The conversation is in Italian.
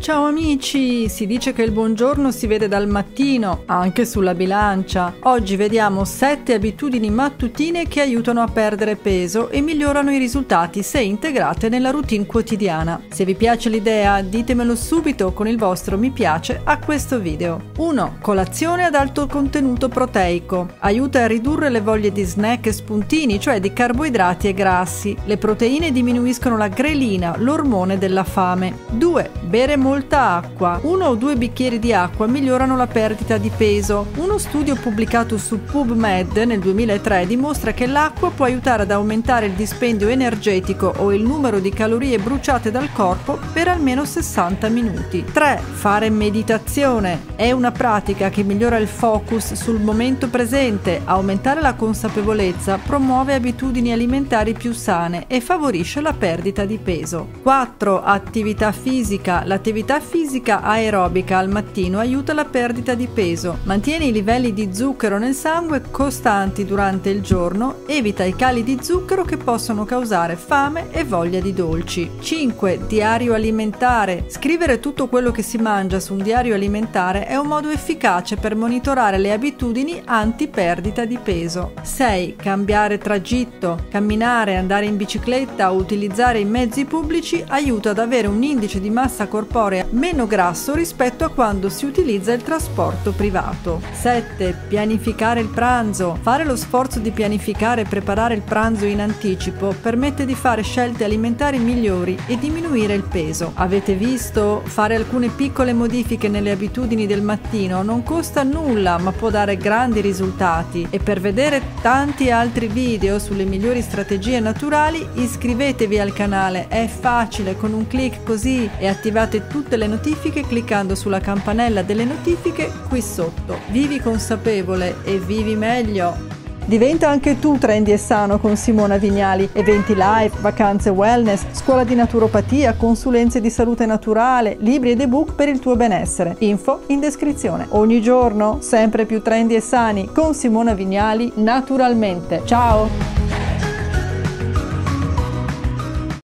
Ciao amici! Si dice che il buongiorno si vede dal mattino, anche sulla bilancia. Oggi vediamo 7 abitudini mattutine che aiutano a perdere peso e migliorano i risultati se integrate nella routine quotidiana. Se vi piace l'idea, ditemelo subito con il vostro mi piace a questo video. 1. Colazione ad alto contenuto proteico. Aiuta a ridurre le voglie di snack e spuntini, cioè di carboidrati e grassi. Le proteine diminuiscono la grelina, l'ormone della fame. 2. Bere molta acqua. 1 o 2 bicchieri di acqua migliorano la perdita di peso. Uno studio pubblicato su PubMed nel 2003 dimostra che l'acqua può aiutare ad aumentare il dispendio energetico o il numero di calorie bruciate dal corpo per almeno 60 minuti. 3. Fare meditazione. È una pratica che migliora il focus sul momento presente, aumentare la consapevolezza, promuove abitudini alimentari più sane e favorisce la perdita di peso. 4. Attività fisica. L'attività fisica aerobica al mattino aiuta la perdita di peso, mantiene i livelli di zucchero nel sangue costanti durante il giorno, evita i cali di zucchero che possono causare fame e voglia di dolci. 5. Diario alimentare. Scrivere tutto quello che si mangia su un diario alimentare è un modo efficace per monitorare le abitudini anti-perdita di peso. 6. Cambiare tragitto. Camminare, andare in bicicletta o utilizzare i mezzi pubblici aiuta ad avere un indice di massa corporea meno grasso rispetto a quando si utilizza il trasporto privato. 7. Pianificare il pranzo. Fare lo sforzo di pianificare e preparare il pranzo in anticipo permette di fare scelte alimentari migliori e diminuire il peso. Avete visto? Fare alcune piccole modifiche nelle abitudini del mattino non costa nulla, ma può dare grandi risultati. E per vedere tanti altri video sulle migliori strategie naturali, iscrivetevi al canale, è facile, con un clic così, e attivate tutte le notifiche cliccando sulla campanella delle notifiche qui sotto. Vivi consapevole e vivi meglio! Diventa anche tu trendy e sano con Simona Vignali. Eventi live, vacanze wellness, scuola di naturopatia, consulenze di salute naturale, libri ed ebook per il tuo benessere. Info in descrizione. Ogni giorno sempre più trendy e sani con Simona Vignali naturalmente. Ciao!